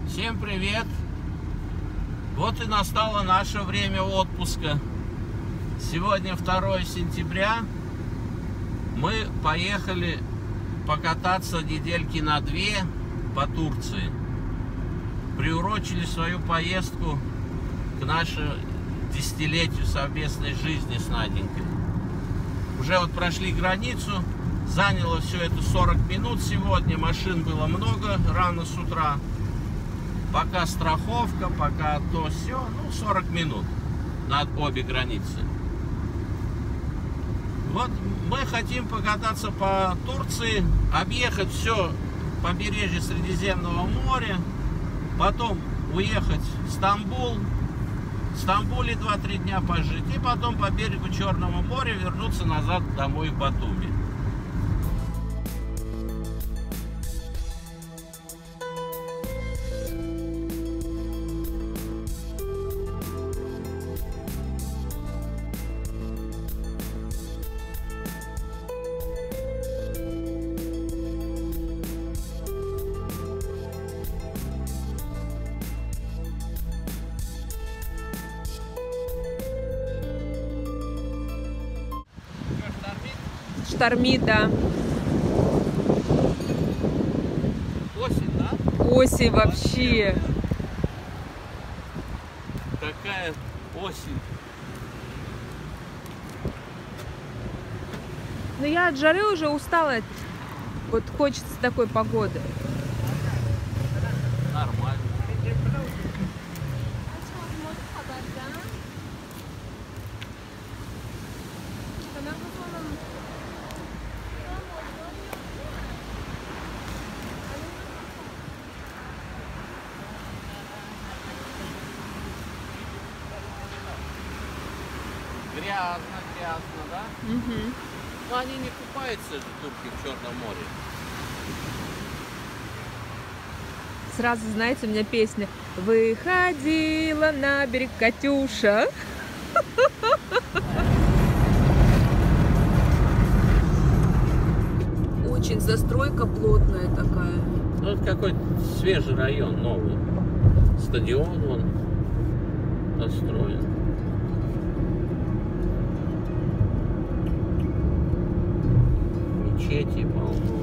Всем привет! Вот и настало наше время отпуска. Сегодня 2 сентября. Мы поехали покататься недельки на 2 по Турции. Приурочили свою поездку к нашему 10-летию совместной жизни с Наденькой. Уже вот прошли границу. Заняло все это 40 минут сегодня. Машин было много рано с утра. Пока страховка, пока то все, 40 минут на обе границы. Вот мы хотим покататься по Турции, объехать все побережье Средиземного моря, потом уехать в Стамбул, в Стамбуле 2-3 дня пожить, и потом по берегу Черного моря вернуться назад домой в Батуми. Штормит, да. Осень, да? Осень вообще. Такая осень. Но я от жары уже устала. Вот хочется такой погоды. Нормально. Грязно, да? Угу. Но они не купаются, же турки, в Черном море. Сразу, знаете, у меня песня «Выходила на берег Катюша». Очень застройка плотная такая. Ну, это какой-то свежий район, новый. Стадион вон построен. Мечети полно.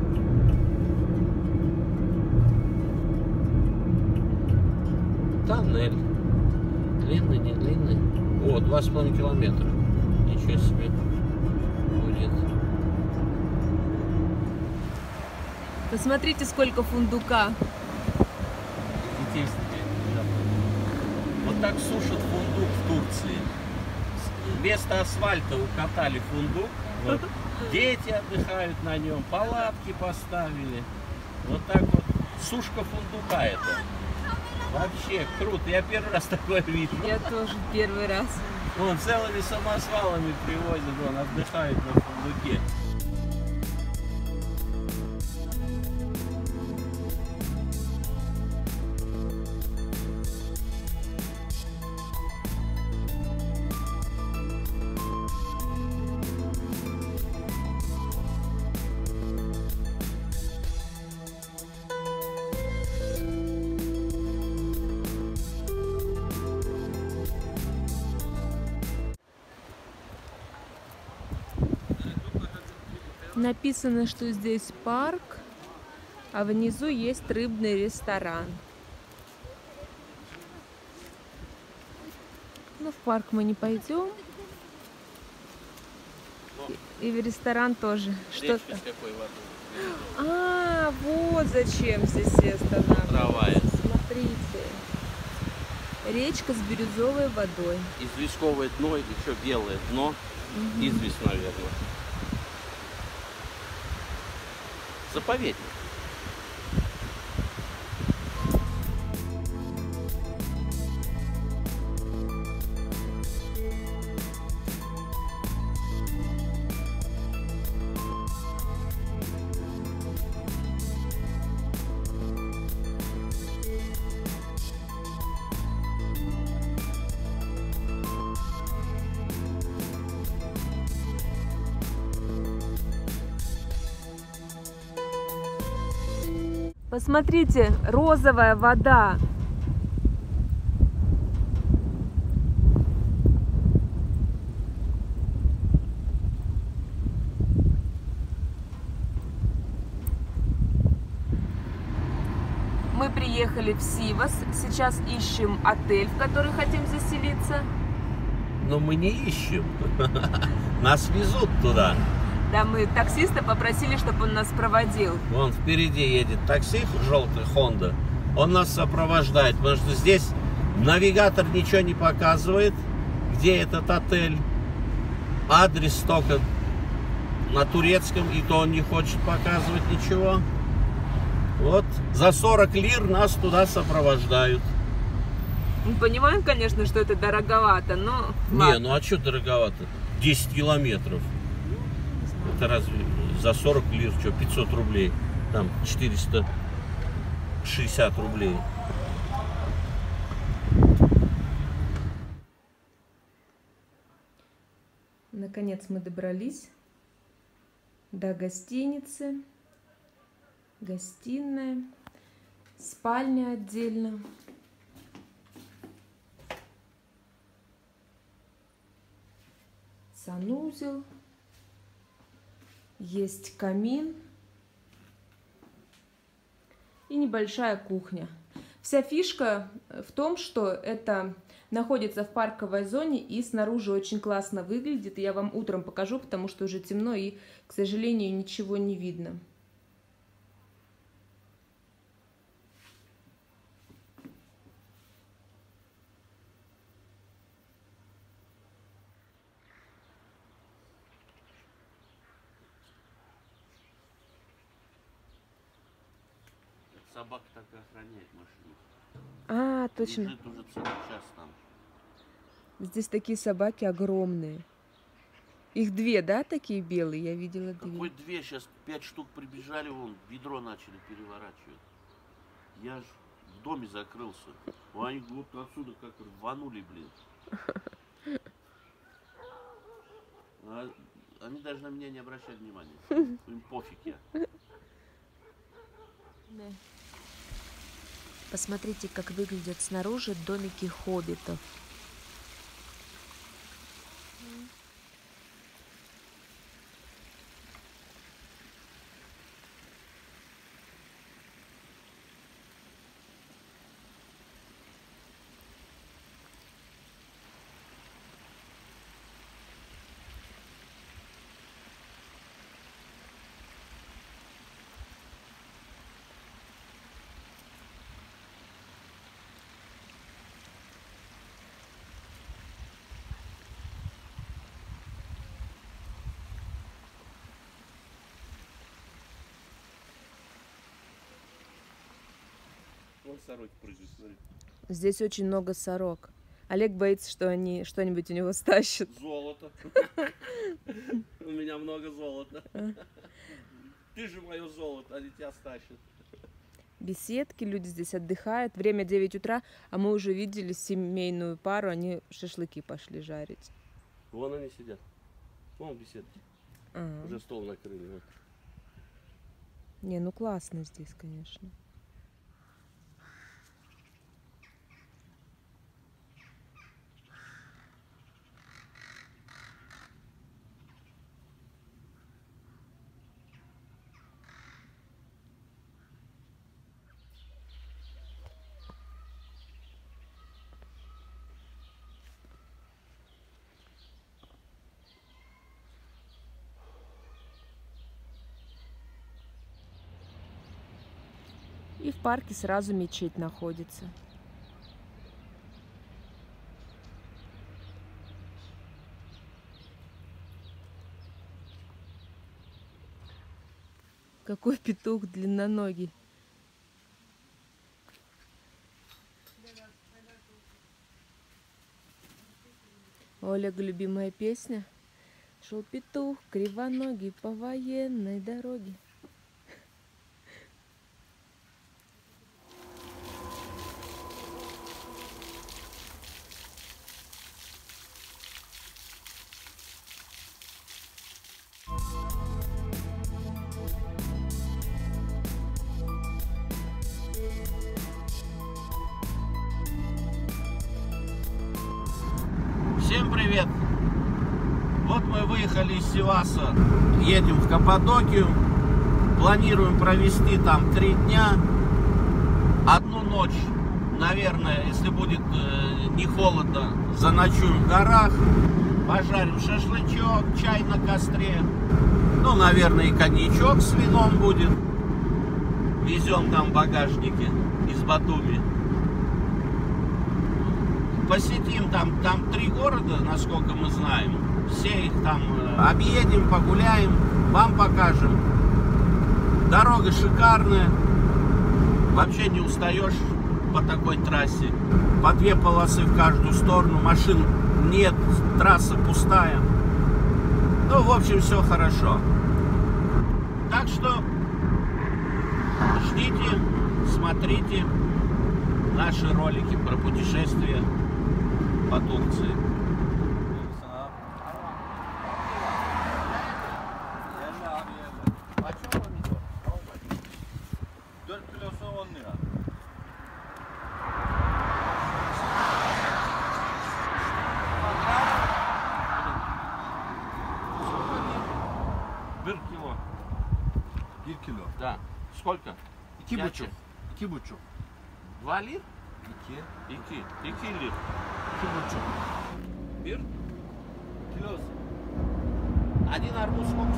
Тоннель. Длинный, не длинный. О, 2,5 километра. Ничего себе будет. Посмотрите, сколько фундука. Детей вот так сушат фундук в Турции. Вместо асфальта укатали фундук. Вот. Дети отдыхают на нем, палатки поставили. Вот так вот. Сушка фундука это. Вообще круто. Я первый раз такое видел. Я тоже первый раз. Вон целыми самосвалами привозят, вон отдыхают на фундуке. Написано, что здесь парк, а внизу есть рыбный ресторан. Ну, в парк мы не пойдем. И в ресторан тоже. Что-то. А, вот зачем здесь все останавливаются. Смотрите. Речка с бирюзовой водой. Известковое дно, еще белое дно. Угу. Известь, наверное. Заповедник. Посмотрите, розовая вода. Мы приехали в Сивас. Сейчас ищем отель, в который хотим заселиться. Но мы не ищем. Нас везут туда. Да, мы таксиста попросили, чтобы он нас проводил. Вон впереди едет такси, желтый Honda. Он нас сопровождает, потому что здесь навигатор ничего не показывает, где этот отель. Адрес только на турецком, и то он не хочет показывать ничего. Вот, за 40 лир нас туда сопровождают. Мы понимаем, конечно, что это дороговато, но... Не, ладно. ну а что дороговато? 10 километров. Это разве за 40 лир, что, 500 рублей? Там 460 рублей. Наконец мы добрались до гостиницы. Гостиная, спальня отдельно. Санузел. Есть камин. И небольшая кухня. Вся фишка в том, что это находится в парковой зоне и снаружи очень классно выглядит. Я вам утром покажу, потому что уже темно и, к сожалению, ничего не видно. Собака так и охраняет машину. А, точно. Лежит уже целый час там. Здесь такие собаки огромные. Их две, да, такие белые? Я видела две. Какой две? Сейчас 5 штук прибежали, вон, ведро начали переворачивать. Я ж в доме закрылся. Они вот отсюда как рванули, блин. А они даже на меня не обращают внимания. Им пофиг я. Посмотрите, как выглядят снаружи домики хоббитов. Вон сороки прыгают, смотри. Здесь очень много сорок. Олег боится, что они что-нибудь у него стащат. Золото. У меня много золота. Ты же мое золото, они тебя стащат. Беседки, люди здесь отдыхают. Время 9 утра, а мы уже видели семейную пару, они шашлыки пошли жарить. Вон они сидят. Вон беседки. Ага. Уже стол накрыли. Вот. Не, ну классно здесь, конечно. И в парке сразу мечеть находится. Какой петух длинноногий. У Олега любимая песня. Шел петух кривоногий по военной дороге. привет! Вот мы выехали из Сиваса, едем в Каппадокию. Планируем провести там 3 дня. Одну ночь, наверное, если будет не холодно, заночуем в горах. Пожарим шашлычок, чай на костре. Ну, наверное, и коньячок с вином будет. Везем там в багажнике из Батуми. Посетим там 3 города, насколько мы знаем. Все их там объедем, погуляем, вам покажем. Дорога шикарная. Вообще не устаешь по такой трассе. По 2 полосы в каждую сторону. Машин нет, трасса пустая. Ну, в общем, все хорошо. Так что ждите, смотрите наши ролики про путешествия по Турции. Кило. 1 kilo. Да. Сколько? 2,5. 2,5. 2 лир? 2 лир. 2,5. Bir? Kilosu. Один арбуз сколько?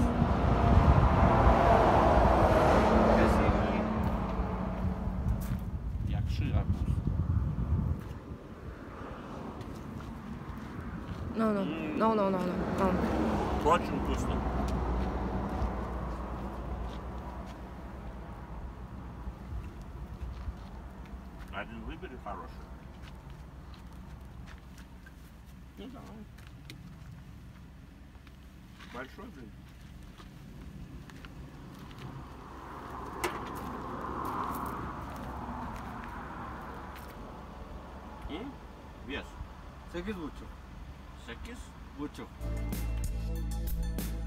Якши арбуз. No. Очень вкусно. Один выбери хороший. Ну давай. Большой, блин. Вес. 8,5. 8? 8.